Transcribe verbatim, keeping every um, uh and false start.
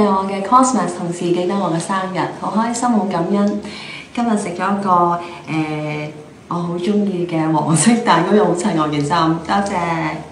我嘅 Cosmas 同事記得我嘅生日，好開心，好感恩。今日食咗一個誒、呃、我好中意嘅黃色蛋糕，又好襯我件衫，多謝。